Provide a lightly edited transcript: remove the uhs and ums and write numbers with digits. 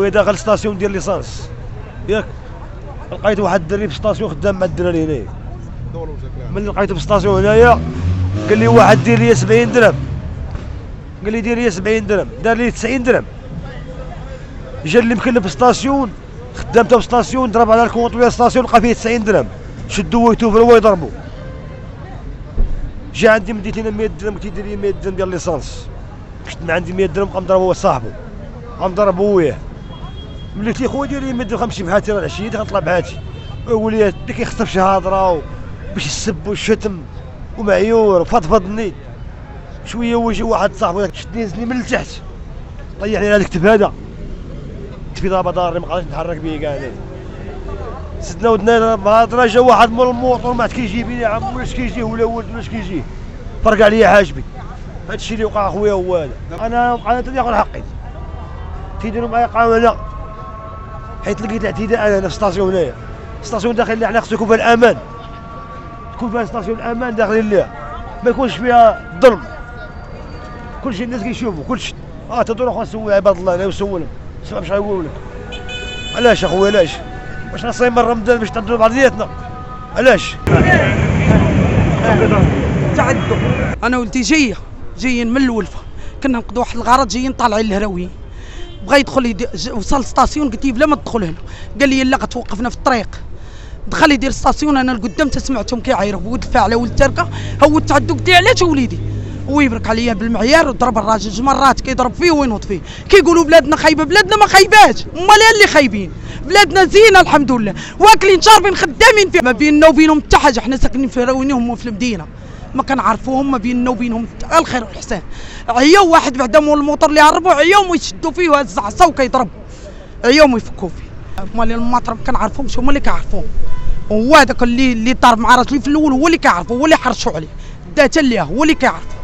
خويا داخل ستاسيون ديال ليسانس ياك، لقيت واحد الدري في ستاسيون خدام مع الدراري هنايا. ملي لقيته في ستاسيون هنايا قال لي واحد دير لي 70 درهم، قال لي دير لي 70 درهم، دار لي 90 درهم. جا اللي مكلف في ستاسيون خدامته في ستاسيون، ضرب على الكونط ديال ستاسيون لقى فيه 90 درهم، شدو ويتوفر هو يضربو. جا عندي مديت لنا 100 درهم، قلت يدير لي 100 درهم ديال ليسانس، كنت ما عندي 100 درهم، قام ضربو هو صاحبو، قام ضربو وياه. ملي قلت ليه خويا دير لي 100 درهم غنمشي بحالتي راه العشيه غنطلع بحالتي. وليات اللي كيخطب شي هضره باش يسب ويشتم ومعيور وفضفضني شويه. هو جا واحد صاحبو شدني نزلني من التحت، طيح لي هذا الكتف، هذا كتفي ضربه ضاري ما قدرتش نتحرك به كاع. انا سدنا ودنا بهضره، جا واحد مول الموطور ما عاد كيجيبني، يا عم واش كيجي ولا ولد واش كيجي، فرق عليا حاجبي. هذا الشيء اللي وقع خويا هو هذا. انا تناخذ حقي، تيديروا معايا قانون حيت لقيت الاعتداء انا في ستاسيون هنايا. ستاسيون داخل لها خصو يكون فيها الامان، تكون فيها ستاسيون الامان داخلين لها، ما يكونش فيها ظلم. كلشي الناس كيشوفوا كلشي. تدور اخويا سول عباد الله، انا نسولهم اسمع باش غنقول لك. علاش اخويا علاش؟ واش نصايم رمضان باش تضرب بعضياتنا؟ علاش؟ تعدوا. انا ولدي جايين من الولفه، كنا نقضوا واحد الغرض، جايين طالعين الهراويين. بغا يدخل وصل ستاسيون، قلت له بلا ما تدخل هنا، قال لي لا غتوقفنا في الطريق. دخل يدير ستاسيون، انا لقدام تسمعتهم كيعايروا ولد الفاعله ولد التركه، هو التعدو. قلت له علاش وليدي؟ هو يبرك عليا بالمعيار وضرب الراجل 2 مرات، كيضرب فيه وينوض فيه. كيقولوا بلادنا خايبه، بلادنا ما خايباش، امال اللي خايبين. بلادنا زينه الحمد لله، واكلين شاربين خدامين فيها، ما بيننا وبينهم حتى حاجه. حنا ساكنين في راويين وهم في المدينه، ما كنعرفوهم، ما بيننا وبينهم الخير والحسان. عياو واحد بعدا مول الموطور اللي هربوا، عياو ويشدوا فيه وهز عصا وكيضرب، عياو ويفكوا فيه. امال المطر ما كنعرفهمش، هما اللي كيعرفوهم. وهو هذاك اللي طار مع راجلي في الاول هو اللي كيعرفو، هو اللي حرشوا عليه، داتا ليه هو اللي كيعرف.